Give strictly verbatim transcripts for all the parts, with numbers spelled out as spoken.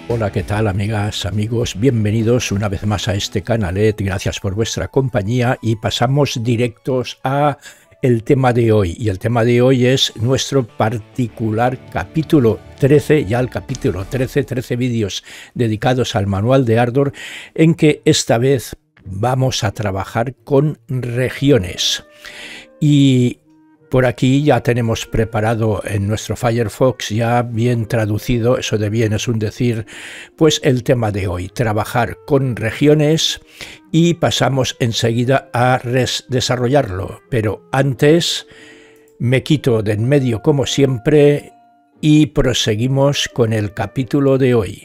Hola, ¿qué tal, amigas, amigos? Bienvenidos una vez más a este canalet. Gracias por vuestra compañía y pasamos directos a el tema de hoy. Y el tema de hoy es nuestro particular capítulo trece, ya el capítulo trece, trece vídeos dedicados al manual de Ardor, en que esta vez vamos a trabajar con regiones. Y por aquí ya tenemos preparado en nuestro Firefox, ya bien traducido, eso de bien es un decir, pues el tema de hoy, trabajar con regiones, y pasamos enseguida a desarrollarlo. Pero antes me quito de en medio como siempre y proseguimos con el capítulo de hoy.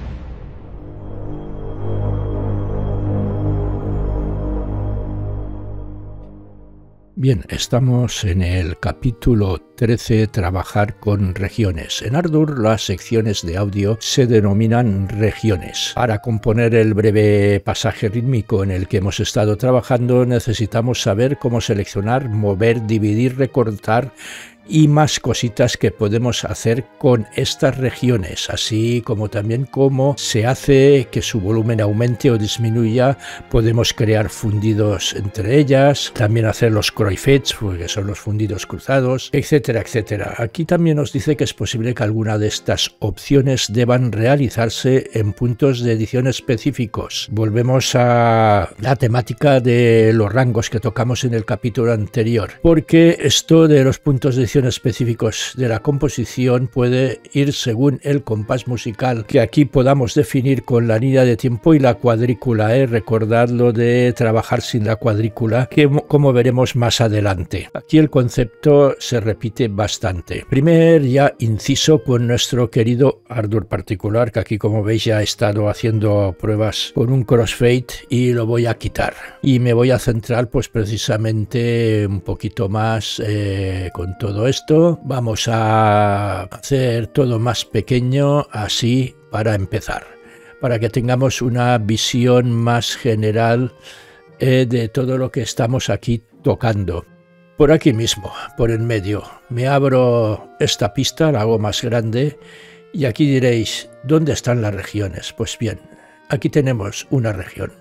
Bien, estamos en el capítulo trece, trabajar con regiones. En Ardor las secciones de audio se denominan regiones. Para componer el breve pasaje rítmico en el que hemos estado trabajando necesitamos saber cómo seleccionar, mover, dividir, recortar y más cositas que podemos hacer con estas regiones, así como también cómo se hace que su volumen aumente o disminuya. Podemos crear fundidos entre ellas, también hacer los crossfades, que son los fundidos cruzados, etcétera, etcétera. Aquí también nos dice que es posible que alguna de estas opciones deban realizarse en puntos de edición específicos. Volvemos a la temática de los rangos que tocamos en el capítulo anterior, porque esto de los puntos de edición específicos de la composición puede ir según el compás musical que aquí podamos definir con la línea de tiempo y la cuadrícula. ¿eh? Recordad lo de trabajar sin la cuadrícula, que como veremos más adelante. Aquí el concepto se repite bastante. Primer ya inciso con nuestro querido Ardor particular, que aquí como veis ya he estado haciendo pruebas con un crossfade y lo voy a quitar. Y me voy a centrar pues precisamente un poquito más eh, con todo esto. Vamos a hacer todo más pequeño así para empezar, para que tengamos una visión más general eh, de todo lo que estamos aquí tocando. Por aquí mismo, por en medio, me abro esta pista, la hago más grande y aquí diréis, ¿dónde están las regiones? Pues bien, aquí tenemos una región.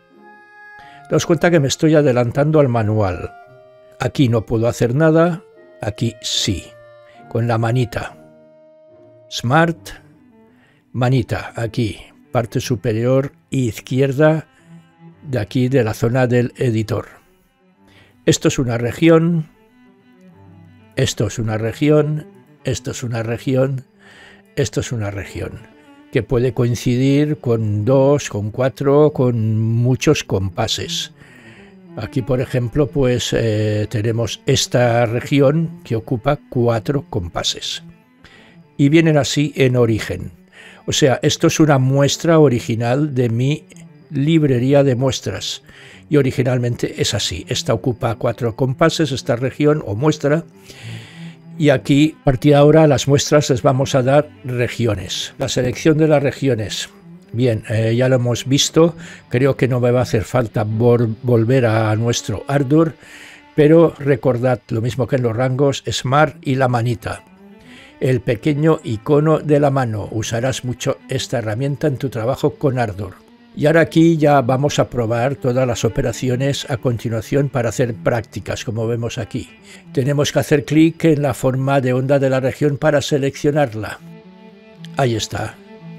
Daos cuenta que me estoy adelantando al manual. Aquí no puedo hacer nada. Aquí sí, con la manita. Smart, manita, aquí, parte superior izquierda de aquí de la zona del editor. Esto es una región, esto es una región, esto es una región, esto es una región, que puede coincidir con dos, con cuatro, con muchos compases. Aquí, por ejemplo, pues eh, tenemos esta región que ocupa cuatro compases y vienen así en origen. O sea, esto es una muestra original de mi librería de muestras y originalmente es así. Esta ocupa cuatro compases, esta región o muestra, y aquí, a partir de ahora, a las muestras les vamos a dar regiones. La selección de las regiones. Bien, eh, ya lo hemos visto, creo que no me va a hacer falta volver a nuestro Ardor, pero recordad lo mismo que en los rangos, Smart y la manita. El pequeño icono de la mano, usarás mucho esta herramienta en tu trabajo con Ardor. Y ahora aquí ya vamos a probar todas las operaciones a continuación para hacer prácticas, como vemos aquí. Tenemos que hacer clic en la forma de onda de la región para seleccionarla. Ahí está.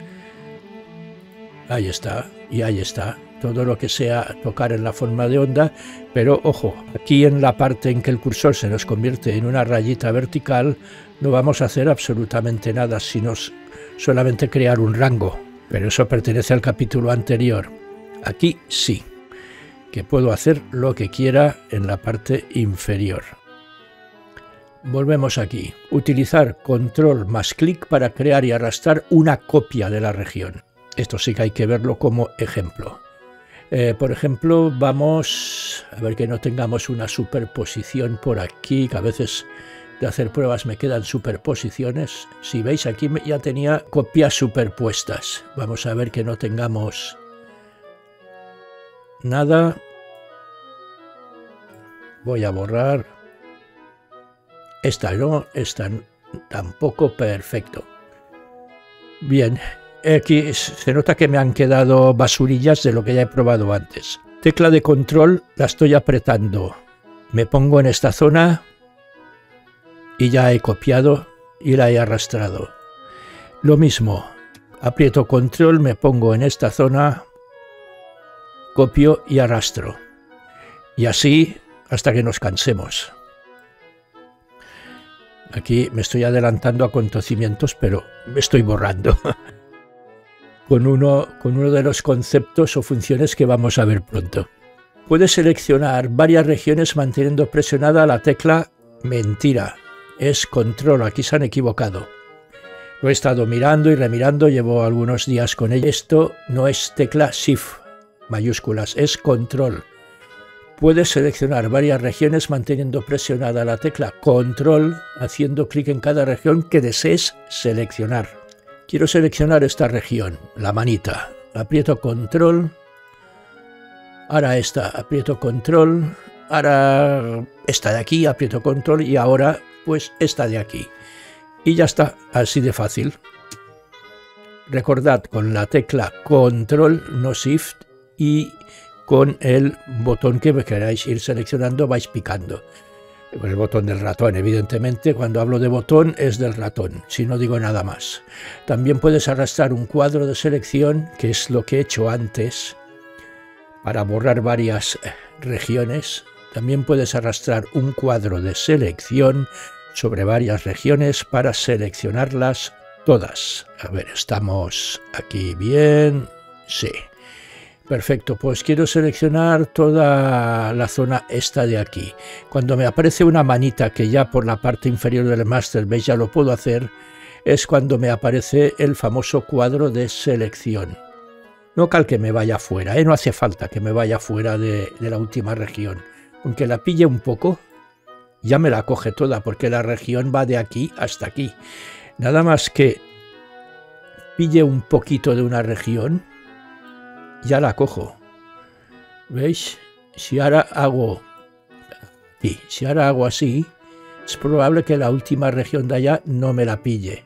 Ahí está, y ahí está, todo lo que sea tocar en la forma de onda, pero ojo, aquí en la parte en que el cursor se nos convierte en una rayita vertical, no vamos a hacer absolutamente nada, sino solamente crear un rango, pero eso pertenece al capítulo anterior. Aquí sí, que puedo hacer lo que quiera en la parte inferior. Volvemos aquí, utilizar control más clic para crear y arrastrar una copia de la región. Esto sí que hay que verlo como ejemplo. Eh, por ejemplo, vamos a ver que no tengamos una superposición por aquí, que a veces de hacer pruebas me quedan superposiciones. Si veis, aquí ya tenía copias superpuestas. Vamos a ver que no tengamos nada. Voy a borrar. Esta no, esta tampoco, perfecto. Bien. aquí se nota que me han quedado basurillas de lo que ya he probado antes. Tecla de control, la estoy apretando. Me pongo en esta zona y ya he copiado y la he arrastrado. Lo mismo, aprieto control, me pongo en esta zona, copio y arrastro. Y así hasta que nos cansemos. Aquí me estoy adelantando a acontecimientos, pero me estoy borrando. con, uno, con uno de los conceptos o funciones que vamos a ver pronto. Puedes seleccionar varias regiones manteniendo presionada la tecla mentira. Es control, aquí se han equivocado. Lo he estado mirando y remirando, llevo algunos días con ello. Esto no es tecla shift mayúsculas, es control. Puedes seleccionar varias regiones manteniendo presionada la tecla control, haciendo clic en cada región que desees seleccionar. Quiero seleccionar esta región, la manita. Aprieto control. Ahora esta, aprieto control. Ahora esta de aquí, aprieto control. Y ahora pues esta de aquí. Y ya está, así de fácil. Recordad, con la tecla control, no shift, y con el botón que queráis ir seleccionando vais picando. Con el botón del ratón, evidentemente, cuando hablo de botón es del ratón, si no digo nada más. También puedes arrastrar un cuadro de selección, que es lo que he hecho antes, para borrar varias regiones. También puedes arrastrar un cuadro de selección sobre varias regiones para seleccionarlas todas. A ver, estamos aquí bien. Sí. Perfecto, pues quiero seleccionar toda la zona esta de aquí. Cuando me aparece una manita, que ya por la parte inferior del máster, veis, ya lo puedo hacer, es cuando me aparece el famoso cuadro de selección. No cal que me vaya fuera, ¿eh? No hace falta que me vaya fuera de, de la última región. Aunque la pille un poco, ya me la coge toda, porque la región va de aquí hasta aquí. Nada más que pille un poquito de una región, ya la cojo. ¿Veis? Si ahora hago sí, si ahora hago así, es probable que la última región de allá no me la pille.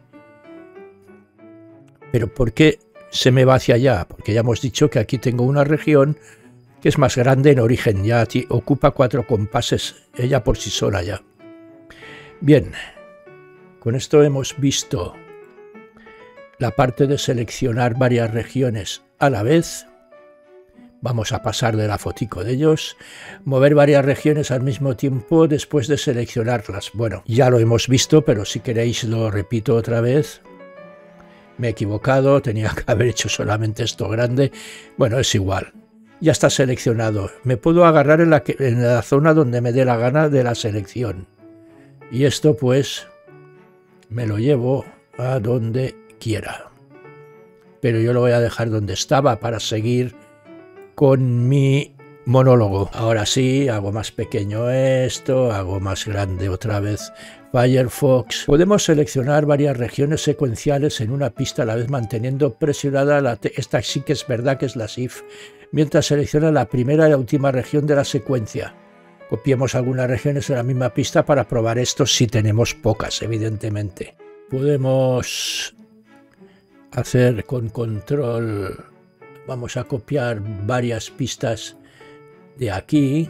¿Pero por qué se me va hacia allá? Porque ya hemos dicho que aquí tengo una región que es más grande en origen, ya ocupa cuatro compases, ella por sí sola ya. Bien, con esto hemos visto la parte de seleccionar varias regiones a la vez. Vamos a pasar de la fotico de ellos. Mover varias regiones al mismo tiempo después de seleccionarlas. Bueno, ya lo hemos visto, pero si queréis lo repito otra vez. Me he equivocado, tenía que haber hecho solamente esto grande. Bueno, es igual. Ya está seleccionado. Me puedo agarrar en la, que, en la zona donde me dé la gana de la selección. Y esto pues me lo llevo a donde quiera. Pero yo lo voy a dejar donde estaba para seguir con mi monólogo. Ahora sí, hago más pequeño esto, hago más grande otra vez Firefox. Podemos seleccionar varias regiones secuenciales en una pista a la vez manteniendo presionada la T. Esta sí que es verdad que es la shift, mientras selecciona la primera y la última región de la secuencia. Copiemos algunas regiones en la misma pista para probar esto si tenemos pocas, evidentemente. Podemos hacer con control, vamos a copiar varias pistas de aquí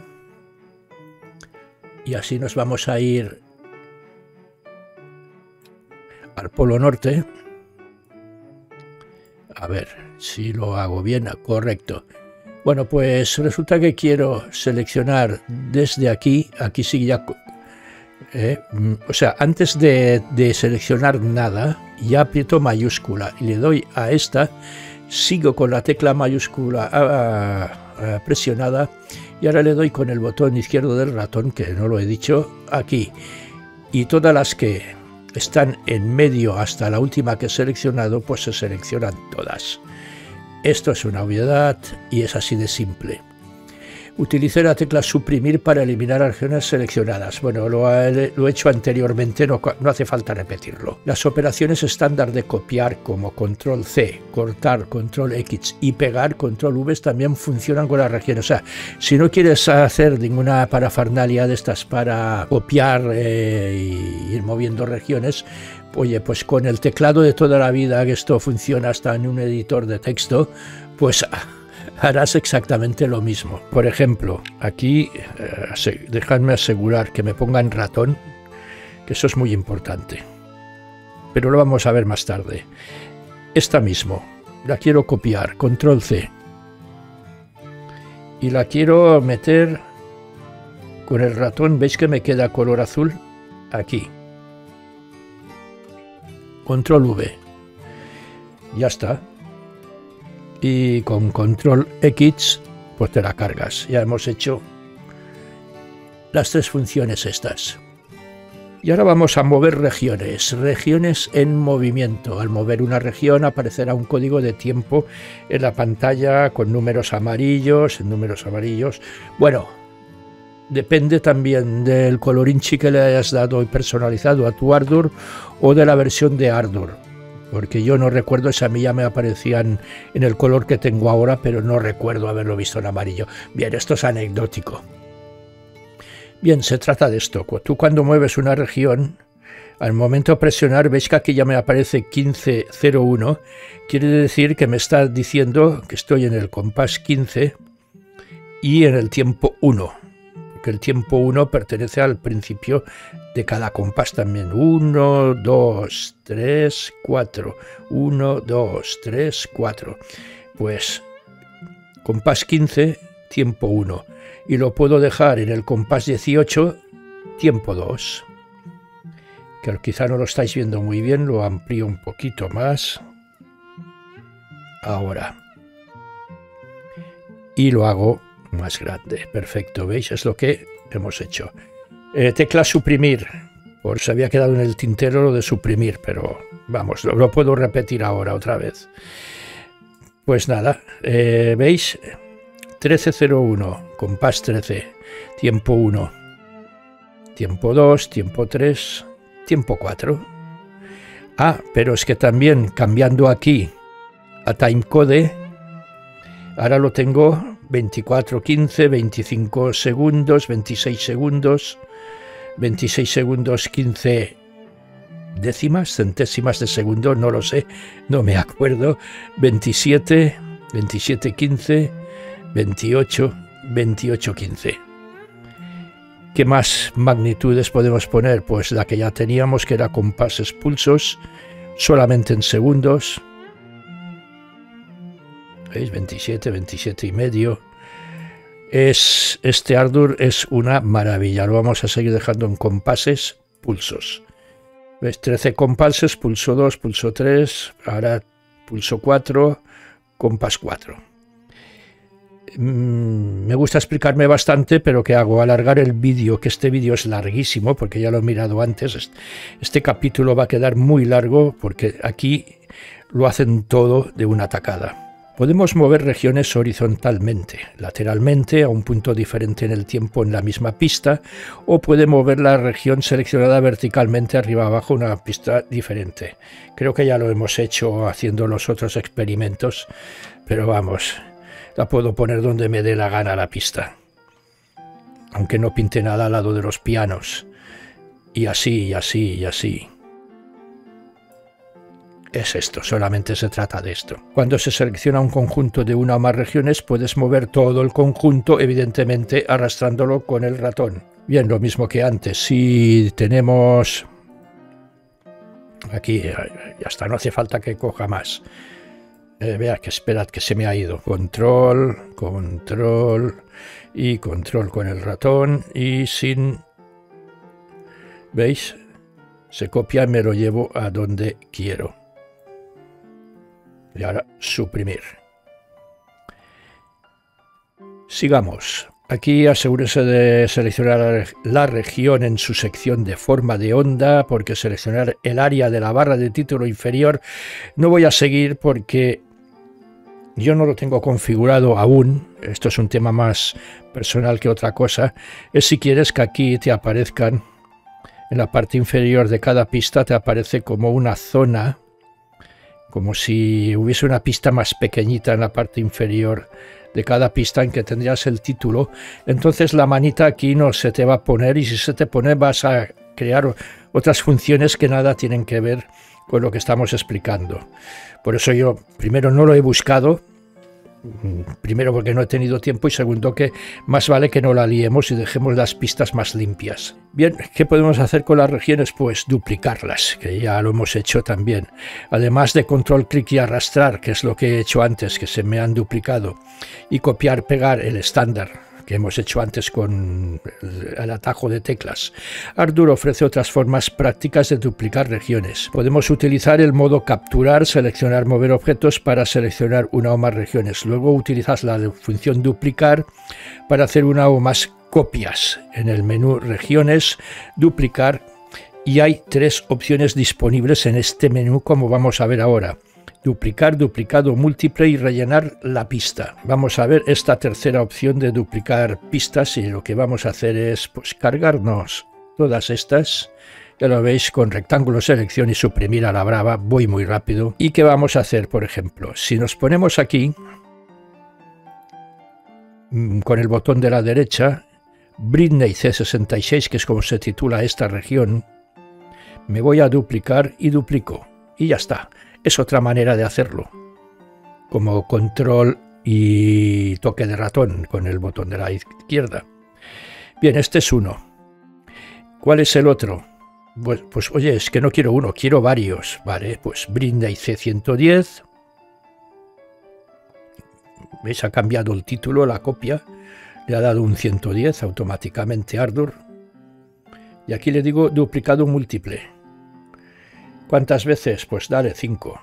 y así nos vamos a ir al Polo Norte. A ver si lo hago bien, correcto. Bueno, pues resulta que quiero seleccionar desde aquí, aquí sí ya, eh, o sea, antes de, de seleccionar nada, ya aprieto mayúscula y le doy a esta, sigo con la tecla mayúscula a, a, presionada y ahora le doy con el botón izquierdo del ratón, que no lo he dicho, aquí. Y todas las que están en medio hasta la última que he seleccionado, pues se seleccionan todas. Esto es una obviedad y es así de simple. Utilicé la tecla suprimir para eliminar regiones seleccionadas. Bueno, lo he, lo he hecho anteriormente, no, no hace falta repetirlo. Las operaciones estándar de copiar como control C, cortar, control X y pegar, control V, también funcionan con las regiones. O sea, si no quieres hacer ninguna parafernalia de estas para copiar eh, y ir moviendo regiones, Oye, pues con el teclado de toda la vida, que esto funciona hasta en un editor de texto, pues harás exactamente lo mismo. Por ejemplo, aquí eh, dejadme asegurar que me pongan ratón, que eso es muy importante, pero lo vamos a ver más tarde. Esta mismo, la quiero copiar, control ce, y la quiero meter con el ratón. ¿Veis que me queda color azul? Aquí. control ve. Ya está. Y con control equis, pues te la cargas. Ya hemos hecho las tres funciones estas. Y ahora vamos a mover regiones, regiones en movimiento. Al mover una región aparecerá un código de tiempo en la pantalla con números amarillos, en números amarillos. Bueno, depende también del colorinchi que le hayas dado y personalizado a tu Ardour o de la versión de Ardour. Porque yo no recuerdo, si a mí ya me aparecían en el color que tengo ahora, pero no recuerdo haberlo visto en amarillo. Bien, esto es anecdótico. Bien, se trata de esto. Tú cuando mueves una región, al momento de presionar, veis que aquí ya me aparece quince cero uno, quiere decir que me está diciendo que estoy en el compás quince y en el tiempo uno, porque el tiempo uno pertenece al principio de cada compás también. uno, dos, tres, cuatro. uno, dos, tres, cuatro. Pues compás quince, tiempo uno. Y lo puedo dejar en el compás dieciocho, tiempo dos. Que quizá no lo estáis viendo muy bien, lo amplío un poquito más. Ahora. Y lo hago más grande. Perfecto, ¿veis? Es lo que hemos hecho. Eh, tecla suprimir. Por se había quedado en el tintero lo de suprimir, pero vamos, lo, lo puedo repetir ahora otra vez. Pues nada, eh, ¿veis? trece cero uno, compás trece, tiempo uno, tiempo dos, tiempo tres, tiempo cuatro. Ah, pero es que también cambiando aquí a timecode, ahora lo tengo veinticuatro quince, veinticinco segundos, veintiséis segundos, veintiséis segundos, quince décimas, centésimas de segundo, no lo sé, no me acuerdo, veintisiete, veintisiete quince, veintiocho, veintiocho quince. ¿Qué más magnitudes podemos poner? Pues la que ya teníamos, que era compases pulsos, solamente en segundos. ¿Veis? veintisiete, veintisiete y medio. Es, este Ardour es una maravilla. Lo vamos a seguir dejando en compases pulsos. ¿Veis? trece compases, pulso dos, pulso tres, ahora pulso cuatro, compás cuatro. Me gusta explicarme bastante, pero ¿qué hago? Alargar el vídeo, que este vídeo es larguísimo, porque ya lo he mirado antes. Este capítulo va a quedar muy largo, porque aquí lo hacen todo de una tacada. Podemos mover regiones horizontalmente, lateralmente, a un punto diferente en el tiempo en la misma pista, o puede mover la región seleccionada verticalmente arriba abajo en una pista diferente. Creo que ya lo hemos hecho haciendo los otros experimentos, pero vamos, la puedo poner donde me dé la gana la pista, aunque no pinte nada al lado de los pianos, y así, y así, y así. Es esto, solamente se trata de esto. Cuando se selecciona un conjunto de una o más regiones, puedes mover todo el conjunto, evidentemente arrastrándolo con el ratón. Bien, lo mismo que antes. Si tenemos... Aquí, ya está, no hace falta que coja más. Eh, vea que esperad que se me ha ido. Control, control y control con el ratón y sin... ¿Veis? Se copia y me lo llevo a donde quiero. Y ahora suprimir. Sigamos. Aquí asegúrese de seleccionar la región en su sección de forma de onda, porque seleccionar el área de la barra de título inferior no voy a seguir porque yo no lo tengo configurado aún. Esto es un tema más personal que otra cosa. Es si quieres que aquí te aparezcan, en la parte inferior de cada pista te aparece como una zona, como si hubiese una pista más pequeñita en la parte inferior de cada pista en que tendrías el título. Entonces la manita aquí no se te va a poner, y si se te pone vas a crear otras funciones que nada tienen que ver con lo que estamos explicando. Por eso yo primero no lo he buscado, primero porque no he tenido tiempo y segundo que más vale que no la liemos y dejemos las pistas más limpias. Bien, ¿qué podemos hacer con las regiones? Pues duplicarlas, que ya lo hemos hecho también. Además de control clic y arrastrar, que es lo que he hecho antes, que se me han duplicado, y copiar, pegar el estándar, que hemos hecho antes con el atajo de teclas. Ardour ofrece otras formas prácticas de duplicar regiones. Podemos utilizar el modo capturar, seleccionar, mover objetos para seleccionar una o más regiones. Luego utilizas la función duplicar para hacer una o más copias. En el menú regiones, duplicar, y hay tres opciones disponibles en este menú, como vamos a ver ahora. Duplicar, duplicado múltiple y rellenar la pista. Vamos a ver esta tercera opción de duplicar pistas y lo que vamos a hacer es pues, cargarnos todas estas. Ya lo veis, con rectángulo selección y suprimir a la brava, voy muy rápido. ¿Y qué vamos a hacer, por ejemplo? Si nos ponemos aquí, con el botón de la derecha, Britney C sesenta y seis, que es como se titula esta región, me voy a duplicar y duplico. Y ya está. Es otra manera de hacerlo, como control y toque de ratón con el botón de la izquierda. Bien, este es uno. ¿Cuál es el otro? Pues, pues oye, es que no quiero uno, quiero varios. Vale, pues Britney C ciento diez. ¿Veis? Ha cambiado el título, la copia. Le ha dado un ciento diez automáticamente Ardour. Y aquí le digo duplicado múltiple. ¿Cuántas veces? Pues dale cinco.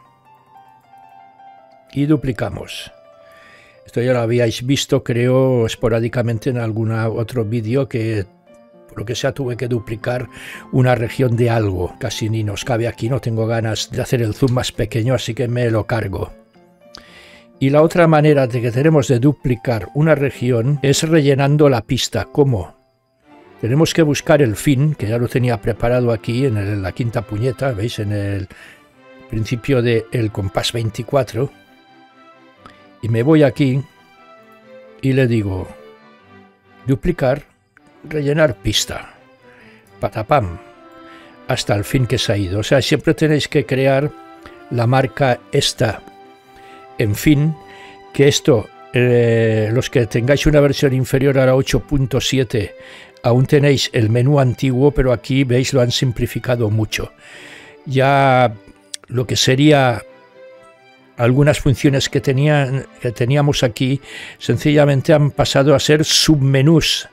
Y duplicamos. Esto ya lo habíais visto, creo, esporádicamente en algún otro vídeo que, por lo que sea, tuve que duplicar una región de algo. Casi ni nos cabe aquí, no tengo ganas de hacer el zoom más pequeño, así que me lo cargo. Y la otra manera de que tenemos de duplicar una región es rellenando la pista. ¿Cómo? Tenemos que buscar el fin, que ya lo tenía preparado aquí en, el, en la quinta puñeta, ¿veis? En el principio del compás veinticuatro. Y me voy aquí y le digo duplicar, rellenar pista. Patapam. Hasta el fin que se ha ido. O sea, siempre tenéis que crear la marca esta en fin, que esto, eh, los que tengáis una versión inferior a la ocho punto siete, aún tenéis el menú antiguo, pero aquí veis lo han simplificado mucho. Ya lo que sería algunas funciones que, tenían, que teníamos aquí sencillamente han pasado a ser submenús.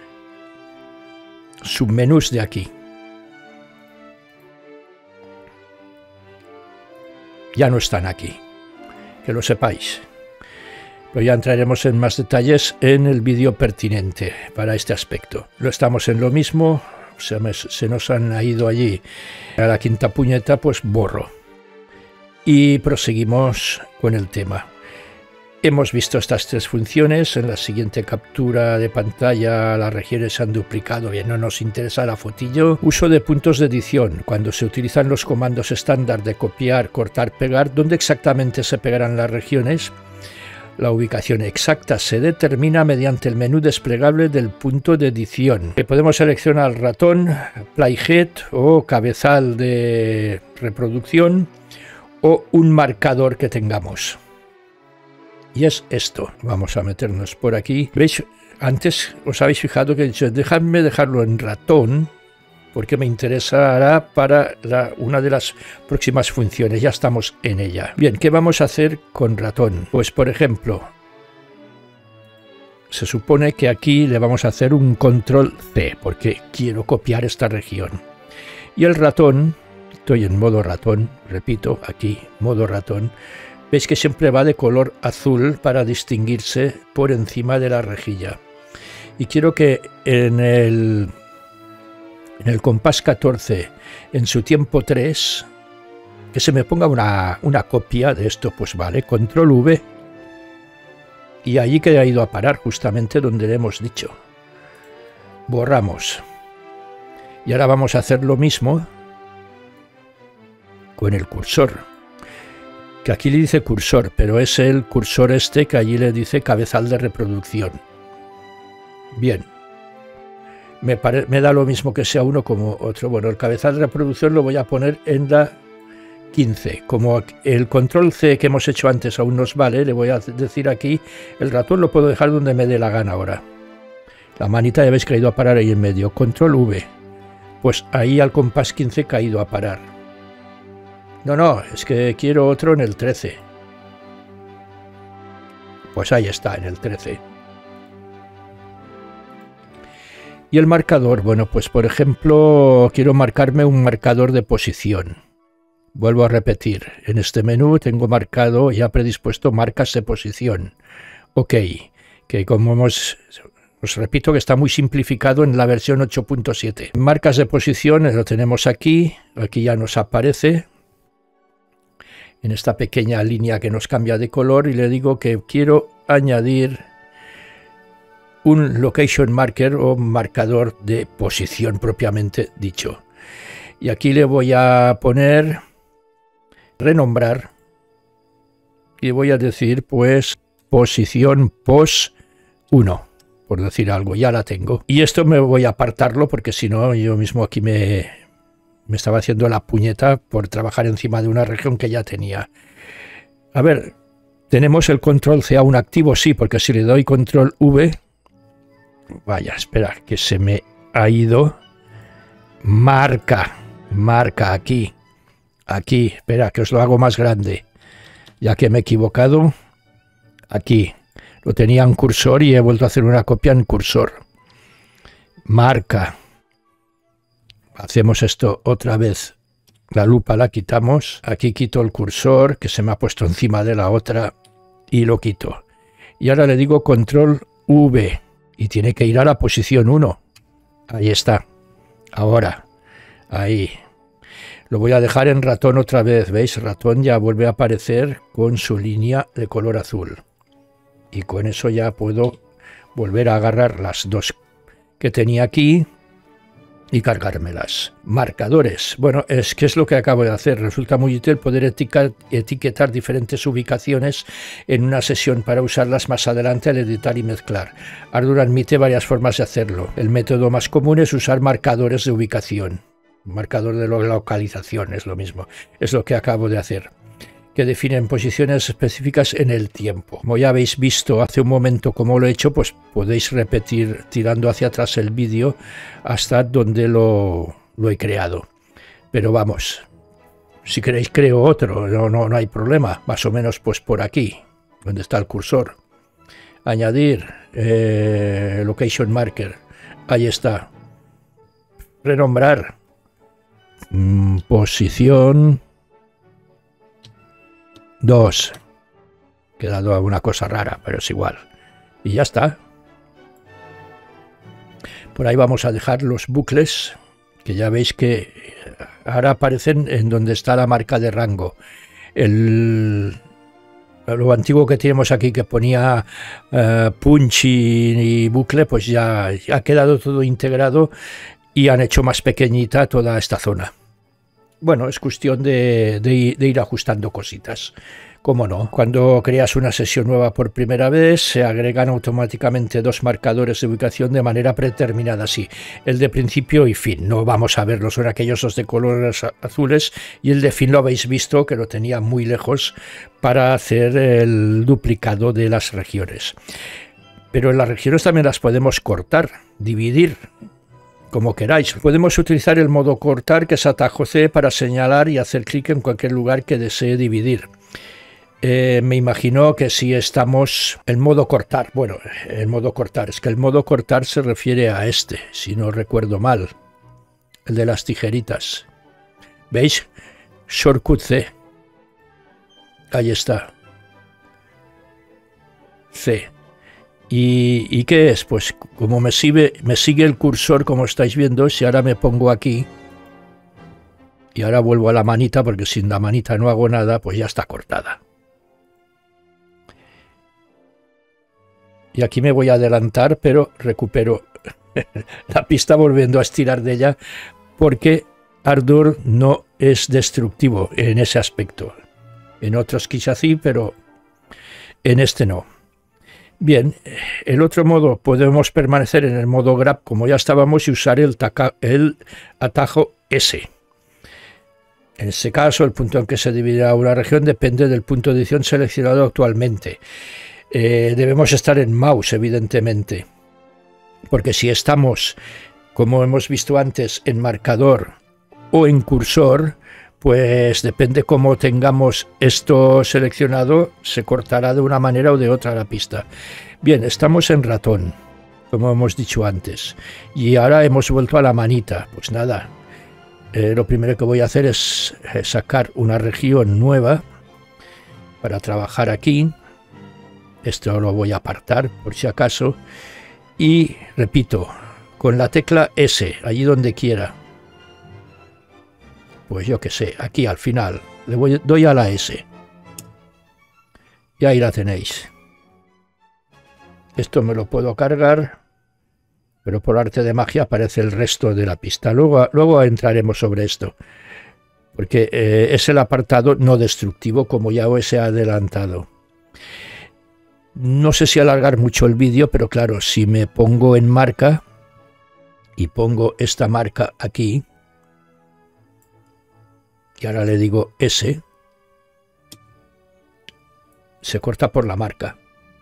Submenús de aquí. Ya no están aquí. Que lo sepáis. Pero ya entraremos en más detalles en el vídeo pertinente para este aspecto. Lo estamos en lo mismo, se, me, se nos han ido allí a la quinta puñeta, pues borro. Y proseguimos con el tema. Hemos visto estas tres funciones. En la siguiente captura de pantalla las regiones se han duplicado. Bien, no nos interesa la fotillo. Uso de puntos de edición. Cuando se utilizan los comandos estándar de copiar, cortar, pegar, ¿dónde exactamente se pegarán las regiones? La ubicación exacta se determina mediante el menú desplegable del punto de edición. Podemos seleccionar el ratón, playhead o cabezal de reproducción o un marcador que tengamos. Y es esto. Vamos a meternos por aquí. ¿Veis? Antes os habéis fijado que he dicho, dejadme dejarlo en ratón, porque me interesará para la, una de las próximas funciones. Ya estamos en ella. Bien, ¿qué vamos a hacer con ratón? Pues, por ejemplo, se supone que aquí le vamos a hacer un control C, porque quiero copiar esta región. Y el ratón, estoy en modo ratón, repito, aquí, modo ratón, veis que siempre va de color azul para distinguirse por encima de la rejilla. Y quiero que en el, en el compás catorce, en su tiempo tres, que se me ponga una, una copia de esto, pues vale, control V, y allí que ha ido a parar justamente donde le hemos dicho. Borramos. Y ahora vamos a hacer lo mismo con el cursor. Que aquí le dice cursor, pero es el cursor este que allí le dice cabezal de reproducción. Bien. me, pare, me da lo mismo que sea uno como otro. Bueno, el cabezal de reproducción lo voy a poner en la quince. Como el control C que hemos hecho antes aún nos vale, le voy a decir aquí, el ratón lo puedo dejar donde me dé la gana ahora. La manita ya veis que ha ido a parar ahí en medio. Control V. Pues ahí al compás quince ha ido a parar. No, no, es que quiero otro en el trece. Pues ahí está, en el trece. Y el marcador, bueno, pues por ejemplo, quiero marcarme un marcador de posición. Vuelvo a repetir, en este menú tengo marcado, ya predispuesto, marcas de posición. Ok, que como hemos... Os repito que está muy simplificado en la versión ocho punto siete. Marcas de posición, lo tenemos aquí, aquí ya nos aparece, en esta pequeña línea que nos cambia de color, y le digo que quiero añadir un location marker o marcador de posición propiamente dicho. Y aquí le voy a poner renombrar y voy a decir pues posición pos uno. Por decir algo, ya la tengo. Y esto me voy a apartarlo porque si no, yo mismo aquí me, me estaba haciendo la puñeta por trabajar encima de una región que ya tenía. A ver, ¿tenemos el control C aún activo? Sí, porque si le doy control V... Vaya, espera, que se me ha ido. Marca, marca aquí, aquí. Espera, que os lo hago más grande. Ya que me he equivocado, aquí. Lo tenía en cursor y he vuelto a hacer una copia en cursor. Marca. Hacemos esto otra vez. La lupa la quitamos. Aquí quito el cursor, que se me ha puesto encima de la otra, y lo quito. Y ahora le digo control V. Y tiene que ir a la posición uno. Ahí está. Ahora. Ahí. Lo voy a dejar en ratón otra vez. ¿Veis? Ratón ya vuelve a aparecer con su línea de color azul. Y con eso ya puedo volver a agarrar las dos que tenía aquí y cargármelas. Marcadores. Bueno, es que es lo que acabo de hacer. Resulta muy útil poder etiquetar, etiquetar diferentes ubicaciones en una sesión para usarlas más adelante al editar y mezclar. Ardour admite varias formas de hacerlo. El método más común es usar marcadores de ubicación. Marcador de localización es lo mismo. Es lo que acabo de hacer, que definen posiciones específicas en el tiempo. Como ya habéis visto hace un momento cómo lo he hecho, pues podéis repetir tirando hacia atrás el vídeo hasta donde lo, lo he creado. Pero vamos, si queréis creo otro, no, no, no hay problema. Más o menos pues por aquí, donde está el cursor. Añadir eh, location marker. Ahí está. Renombrar. Mm, posición... dos. Quedado alguna cosa rara, pero es igual. Y ya está. Por ahí vamos a dejar los bucles, que ya veis que ahora aparecen en donde está la marca de rango. El, lo antiguo que tenemos aquí que ponía uh, punch y, y bucle, pues ya, ya ha quedado todo integrado y han hecho más pequeñita toda esta zona. Bueno, es cuestión de, de, de ir ajustando cositas. ¿Cómo no? Cuando creas una sesión nueva por primera vez, se agregan automáticamente dos marcadores de ubicación de manera predeterminada, sí. El de principio y fin, no vamos a verlos, son aquellos dos de colores azules, y el de fin lo habéis visto, que lo tenía muy lejos para hacer el duplicado de las regiones. Pero en las regiones también las podemos cortar, dividir, como queráis. Podemos utilizar el modo cortar, que es atajo C, para señalar y hacer clic en cualquier lugar que desee dividir. Eh, me imagino que si estamos en modo cortar, bueno, el modo cortar, es que el modo cortar se refiere a este, si no recuerdo mal, el de las tijeritas. ¿Veis? Shortcut C. Ahí está. C. ¿Y, ¿Y qué es? Pues como me sigue, me sigue el cursor, como estáis viendo, si ahora me pongo aquí y ahora vuelvo a la manita, porque sin la manita no hago nada, pues ya está cortada. Y aquí me voy a adelantar, pero recupero la pista volviendo a estirar de ella, porque Ardour no es destructivo en ese aspecto. En otros quizás sí, pero en este no. Bien, el otro modo, podemos permanecer en el modo grab como ya estábamos y usar el, taca, el atajo S. En este caso, el punto en que se dividirá una región depende del punto de edición seleccionado actualmente. Eh, debemos estar en mouse, evidentemente, porque si estamos, como hemos visto antes, en marcador o en cursor, pues depende cómo tengamos esto seleccionado, se cortará de una manera o de otra la pista. Bien, estamos en ratón, como hemos dicho antes, y ahora hemos vuelto a la manita. Pues nada, eh, lo primero que voy a hacer es eh, sacar una región nueva para trabajar aquí. Esto lo voy a apartar por si acaso, y repito, con la tecla S, allí donde quiera. Pues yo que sé, aquí al final le voy, doy a la S y ahí la tenéis. Esto me lo puedo cargar, pero por arte de magia aparece el resto de la pista. Luego, luego entraremos sobre esto, porque eh, es el apartado no destructivo, como ya os he adelantado. No sé si alargar mucho el vídeo, pero claro, si me pongo en marca y pongo esta marca aquí, y ahora le digo S, se corta por la marca.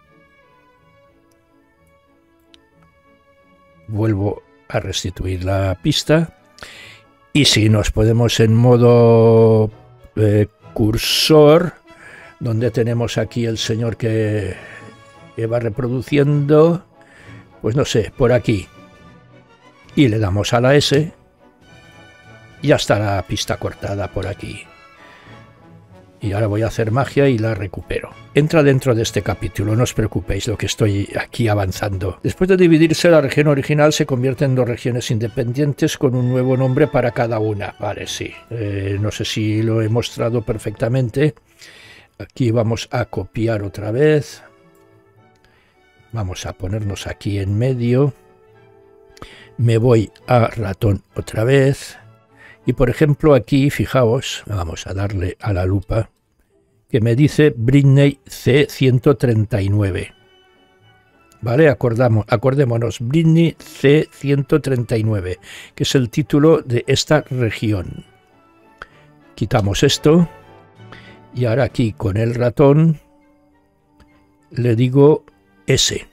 Vuelvo a restituir la pista, y si nos ponemos en modo eh, cursor, donde tenemos aquí el señor que, que va reproduciendo, pues no sé, por aquí, y le damos a la S, ya está la pista cortada por aquí. Y ahora voy a hacer magia y la recupero. Entra dentro de este capítulo, no os preocupéis, lo que estoy aquí avanzando. Después de dividirse, la región original se convierte en dos regiones independientes con un nuevo nombre para cada una. Vale, sí. Eh, no sé si lo he mostrado perfectamente. Aquí vamos a copiar otra vez. Vamos a ponernos aquí en medio. Me voy a ratón otra vez. Y por ejemplo aquí, fijaos, vamos a darle a la lupa, que me dice Britney C ciento treinta y nueve. ¿Vale? Acordamos, acordémonos, Britney C ciento treinta y nueve, que es el título de esta región. Quitamos esto, y ahora aquí con el ratón le digo S.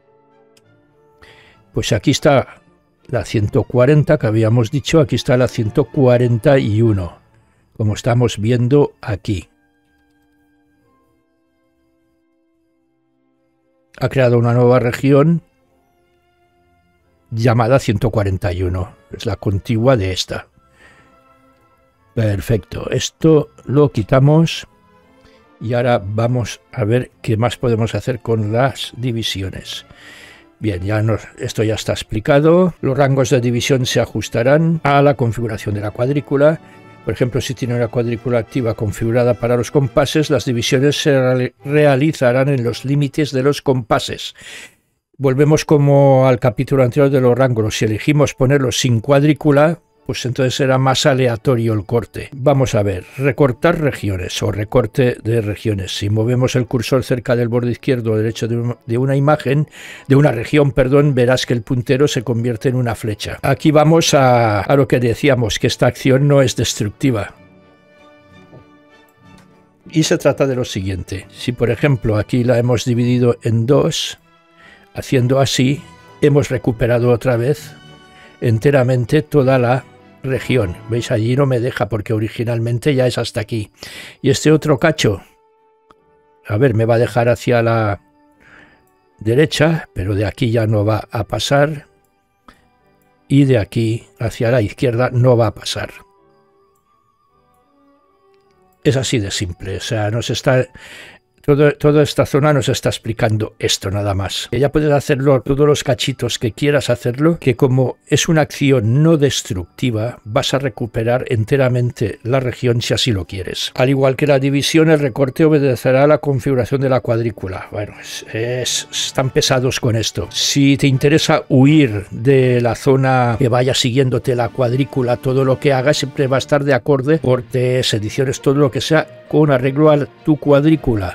Pues aquí está la ciento cuarenta que habíamos dicho, aquí está la ciento cuarenta y uno, como estamos viendo aquí. Ha creado una nueva región llamada ciento cuarenta y uno, es la contigua de esta. Perfecto, esto lo quitamos y ahora vamos a ver qué más podemos hacer con las divisiones. Bien, ya nos, esto ya está explicado. Los rangos de división se ajustarán a la configuración de la cuadrícula. Por ejemplo, si tiene una cuadrícula activa configurada para los compases, las divisiones se realizarán en los límites de los compases. Volvemos como al capítulo anterior de los rangos. Si elegimos ponerlos sin cuadrícula, pues entonces será más aleatorio el corte. Vamos a ver, recortar regiones o recorte de regiones. Si movemos el cursor cerca del borde izquierdo o derecho de una imagen, de una región, perdón, verás que el puntero se convierte en una flecha. Aquí vamos a, a lo que decíamos, que esta acción no es destructiva. Y se trata de lo siguiente. Si por ejemplo aquí la hemos dividido en dos, haciendo así, hemos recuperado otra vez enteramente toda la región. ¿Veis? Allí no me deja porque originalmente ya es hasta aquí. Y este otro cacho, a ver, me va a dejar hacia la derecha, pero de aquí ya no va a pasar. Y de aquí hacia la izquierda no va a pasar. Es así de simple. O sea, nos está... Todo, toda esta zona nos está explicando esto nada más. Ya puedes hacerlo todos los cachitos que quieras hacerlo, que como es una acción no destructiva, vas a recuperar enteramente la región si así lo quieres. Al igual que la división, el recorte obedecerá a la configuración de la cuadrícula. Bueno, es, es, están pesados con esto. Si te interesa huir de la zona que vaya siguiéndote la cuadrícula, todo lo que hagas siempre va a estar de acorde, cortes, ediciones, todo lo que sea, con arreglo a tu cuadrícula.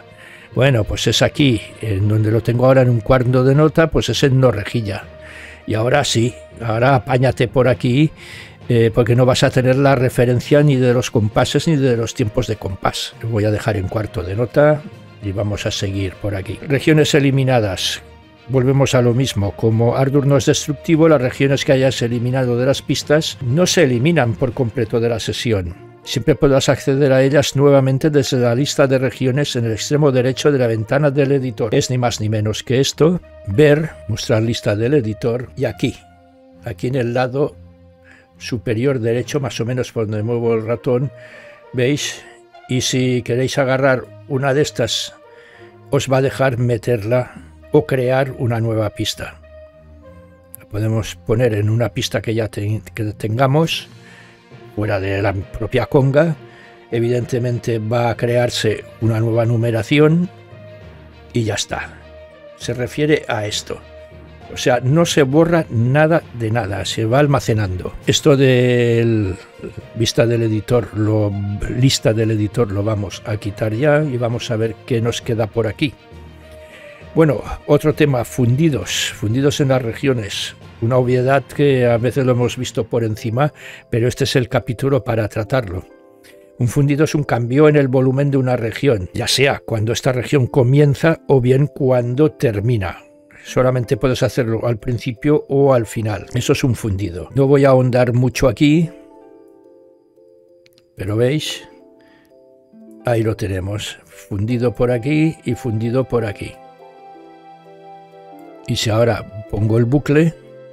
Bueno, pues es aquí, en donde lo tengo ahora en un cuadro de nota, pues es en no rejilla. Y ahora sí, ahora apáñate por aquí, eh, porque no vas a tener la referencia ni de los compases ni de los tiempos de compás. Lo voy a dejar en cuarto de nota y vamos a seguir por aquí. Regiones eliminadas. Volvemos a lo mismo, como Ardour no es destructivo, las regiones que hayas eliminado de las pistas no se eliminan por completo de la sesión. Siempre podrás acceder a ellas nuevamente desde la lista de regiones en el extremo derecho de la ventana del editor. Es ni más ni menos que esto, ver, mostrar lista del editor, y aquí, aquí en el lado superior derecho, más o menos por donde muevo el ratón, ¿veis? Y si queréis agarrar una de estas, os va a dejar meterla o crear una nueva pista. La podemos poner en una pista que ya te, que tengamos, fuera de la propia conga. Evidentemente va a crearse una nueva numeración y ya está. Se refiere a esto. O sea, no se borra nada de nada, se va almacenando. Esto de vista del editor, lo, lista del editor, lo vamos a quitar ya y vamos a ver qué nos queda por aquí. Bueno, otro tema, fundidos, fundidos en las regiones. Una obviedad que a veces lo hemos visto por encima, pero este es el capítulo para tratarlo. Un fundido es un cambio en el volumen de una región, ya sea cuando esta región comienza o bien cuando termina. Solamente puedes hacerlo al principio o al final. Eso es un fundido. No voy a ahondar mucho aquí, pero veis, ahí lo tenemos. Fundido por aquí y fundido por aquí. Y si ahora pongo el bucle,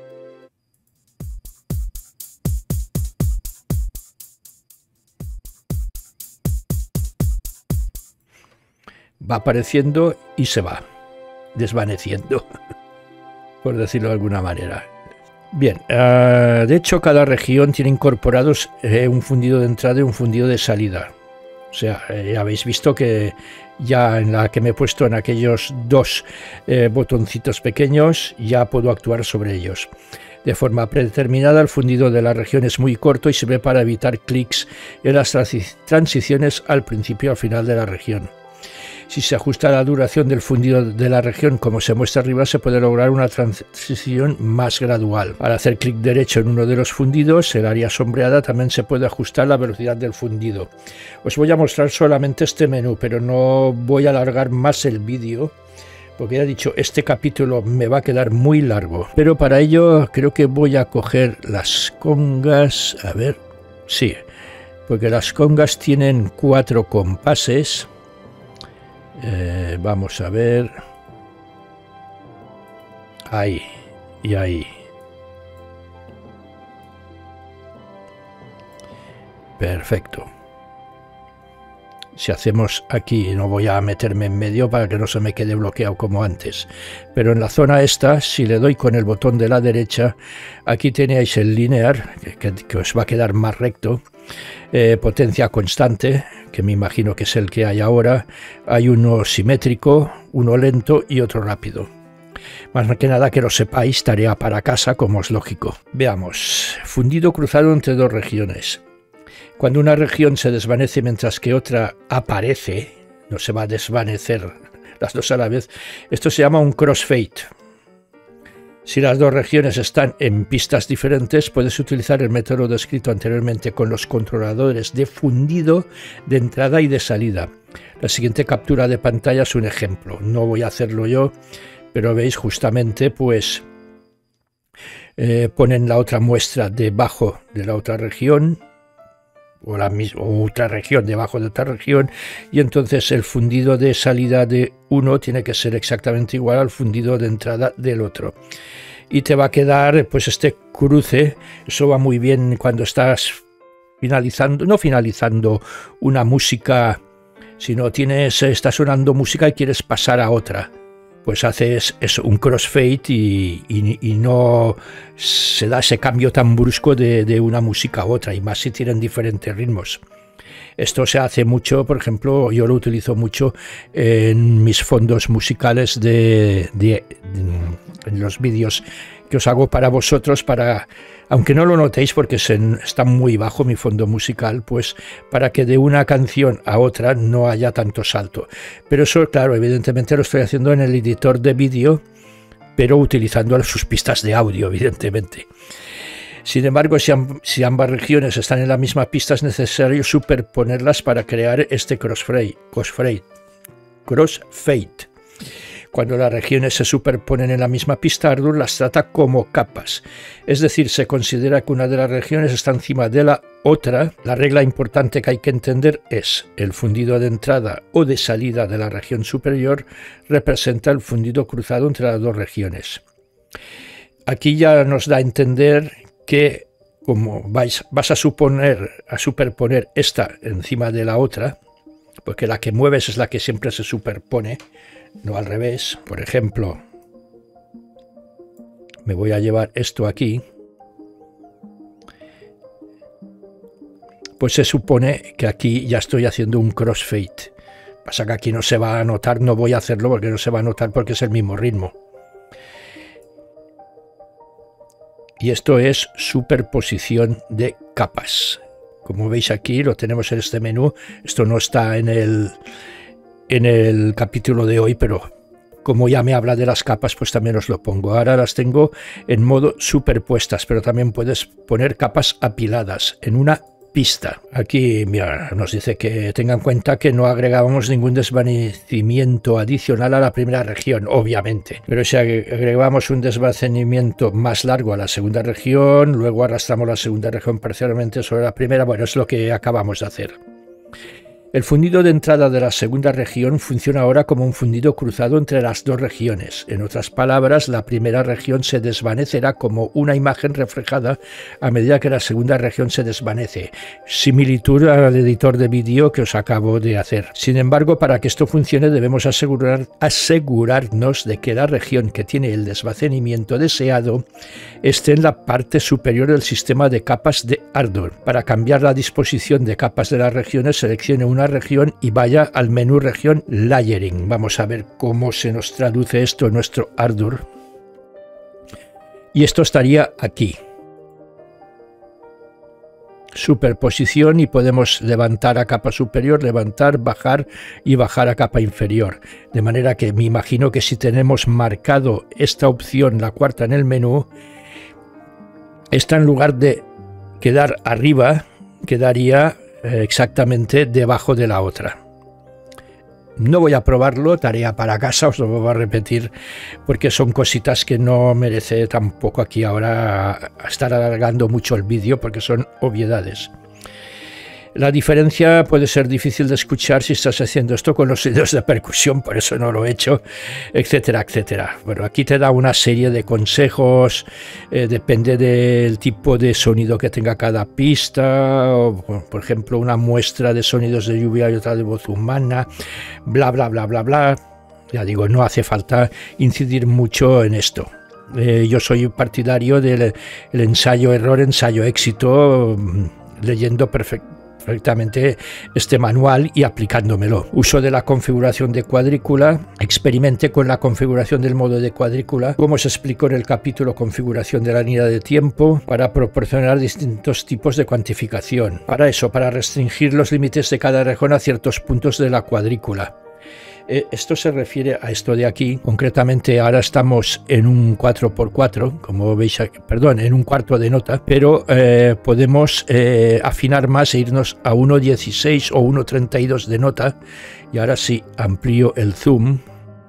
va apareciendo y se va desvaneciendo, por decirlo de alguna manera. Bien, uh, de hecho cada región tiene incorporados eh, un fundido de entrada y un fundido de salida. O sea, eh, ya habéis visto que ya en la que me he puesto en aquellos dos eh, botoncitos pequeños, ya puedo actuar sobre ellos. De forma predeterminada, el fundido de la región es muy corto y sirve para evitar clics en las transiciones al principio y al final de la región. Si se ajusta la duración del fundido de la región como se muestra arriba, se puede lograr una transición más gradual. Al hacer clic derecho en uno de los fundidos, el área sombreada, también se puede ajustar la velocidad del fundido. Os voy a mostrar solamente este menú, pero no voy a alargar más el vídeo, porque ya he dicho, este capítulo me va a quedar muy largo. Pero para ello creo que voy a coger las congas, a ver, sí, porque las congas tienen cuatro compases. Eh, vamos a ver, ahí y ahí, perfecto. Si hacemos aquí, no voy a meterme en medio para que no se me quede bloqueado como antes, pero en la zona esta, si le doy con el botón de la derecha, aquí tenéis el linear, que, que, que os va a quedar más recto. Eh, potencia constante, que me imagino que es el que hay ahora. Hay uno simétrico, uno lento y otro rápido. Más que nada que lo sepáis, tarea para casa, como es lógico. Veamos, fundido cruzado entre dos regiones. Cuando una región se desvanece mientras que otra aparece, no se va a desvanecer las dos a la vez, esto se llama un crossfade. Si las dos regiones están en pistas diferentes, puedes utilizar el método descrito anteriormente con los controladores de fundido de entrada y de salida. La siguiente captura de pantalla es un ejemplo. No voy a hacerlo yo, pero veis justamente, pues, eh, ponen la otra muestra debajo de la otra región, o la misma o otra región debajo de otra región, y entonces el fundido de salida de uno tiene que ser exactamente igual al fundido de entrada del otro, y te va a quedar pues este cruce. Eso va muy bien cuando estás finalizando, no finalizando una música, sino tienes, está sonando música y quieres pasar a otra. Pues haces eso, un crossfade y, y, y no se da ese cambio tan brusco de, de una música a otra, y más si tienen diferentes ritmos. Esto se hace mucho, por ejemplo, yo lo utilizo mucho en mis fondos musicales de, de, de en los vídeos que os hago para vosotros, para, aunque no lo notéis porque se, está muy bajo mi fondo musical, pues para que de una canción a otra no haya tanto salto. Pero eso, claro, evidentemente lo estoy haciendo en el editor de vídeo, pero utilizando sus pistas de audio, evidentemente. Sin embargo, si, si ambas regiones están en la misma pista, es necesario superponerlas para crear este crossfade. crossfade, crossfade. Cuando las regiones se superponen en la misma pista, Ardour las trata como capas. Es decir, se considera que una de las regiones está encima de la otra. La regla importante que hay que entender es: el fundido de entrada o de salida de la región superior representa el fundido cruzado entre las dos regiones. Aquí ya nos da a entender que como vais, vas a suponer, a superponer esta encima de la otra, porque la que mueves es la que siempre se superpone, no al revés. Por ejemplo, me voy a llevar esto aquí, pues se supone que aquí ya estoy haciendo un crossfade. Pasa que aquí no se va a notar, no voy a hacerlo porque no se va a notar porque es el mismo ritmo. Y esto es superposición de capas. Como veis aquí, lo tenemos en este menú. Esto no está en el, en el capítulo de hoy, pero como ya me habla de las capas, pues también os lo pongo. Ahora las tengo en modo superpuestas, pero también puedes poner capas apiladas en una pista. Aquí mira, nos dice que tenga en cuenta que no agregábamos ningún desvanecimiento adicional a la primera región, obviamente. Pero si agregamos un desvanecimiento más largo a la segunda región, luego arrastramos la segunda región parcialmente sobre la primera, bueno, es lo que acabamos de hacer. El fundido de entrada de la segunda región funciona ahora como un fundido cruzado entre las dos regiones. En otras palabras, la primera región se desvanecerá como una imagen reflejada a medida que la segunda región se desvanece. Similitud al editor de vídeo que os acabo de hacer. Sin embargo, para que esto funcione debemos asegurar, asegurarnos de que la región que tiene el desvanecimiento deseado esté en la parte superior del sistema de capas de Ardour. Para cambiar la disposición de capas de las regiones, seleccione una región y vaya al menú región Layering. Vamos a ver cómo se nos traduce esto en nuestro Ardour. Y esto estaría aquí. Superposición, y podemos levantar a capa superior, levantar, bajar y bajar a capa inferior. De manera que me imagino que si tenemos marcado esta opción, la cuarta en el menú, esta en lugar de quedar arriba, quedaría exactamente debajo de la otra. No voy a probarlo, tarea para casa, os lo voy a repetir porque son cositas que no merece tampoco aquí ahora estar alargando mucho el vídeo porque son obviedades. La diferencia puede ser difícil de escuchar si estás haciendo esto con los sonidos de percusión, por eso no lo he hecho, etcétera, etcétera. Bueno, aquí te da una serie de consejos, eh, depende del tipo de sonido que tenga cada pista, o, por ejemplo, una muestra de sonidos de lluvia y otra de voz humana, bla, bla, bla, bla, bla. Ya digo, no hace falta incidir mucho en esto. Eh, yo soy partidario del el ensayo-error, ensayo-éxito, leyendo perfectamente perfectamente este manual y aplicándomelo. Uso de la configuración de cuadrícula. Experimenté con la configuración del modo de cuadrícula, como se explicó en el capítulo configuración de la línea de tiempo, para proporcionar distintos tipos de cuantificación. Para eso, para restringir los límites de cada región a ciertos puntos de la cuadrícula. Eh, esto se refiere a esto de aquí. Concretamente ahora estamos en un cuatro por cuatro, como veis aquí, perdón, en un cuarto de nota, pero eh, podemos eh, afinar más e irnos a uno dieciséis o uno treinta y dos de nota. Y ahora sí, amplío el zoom.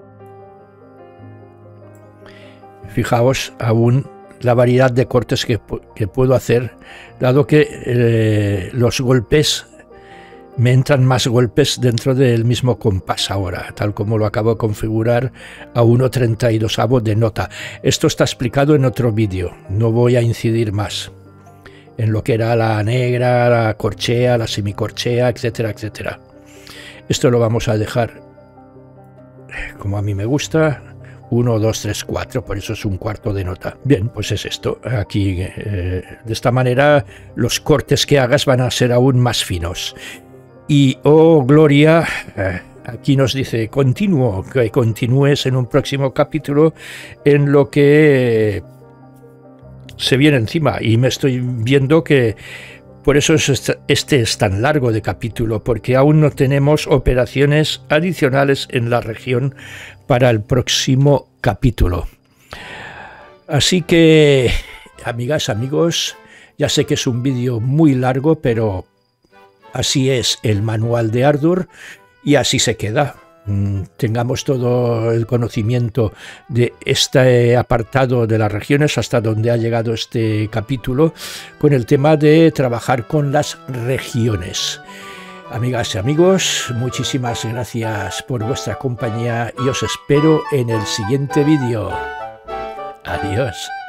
Fijaos aún la variedad de cortes que, que puedo hacer, dado que eh, los golpes me entran más golpes dentro del mismo compás ahora, tal como lo acabo de configurar a uno treinta y dos de nota. Esto está explicado en otro vídeo, no voy a incidir más en lo que era la negra, la corchea, la semicorchea, etcétera, etcétera. Esto lo vamos a dejar como a mí me gusta, uno, dos, tres, cuatro, por eso es un cuarto de nota. Bien, pues es esto. Aquí, eh, de esta manera, los cortes que hagas van a ser aún más finos. Y, oh Gloria, eh, aquí nos dice, continúo, que continúes en un próximo capítulo en lo que se viene encima. Y me estoy viendo que por eso es este es tan largo de capítulo, porque aún no tenemos operaciones adicionales en la región para el próximo capítulo. Así que, amigas, amigos, ya sé que es un vídeo muy largo, pero así es el manual de Ardur y así se queda. Tengamos todo el conocimiento de este apartado de las regiones hasta donde ha llegado este capítulo con el tema de trabajar con las regiones. Amigas y amigos, muchísimas gracias por vuestra compañía y os espero en el siguiente vídeo. Adiós.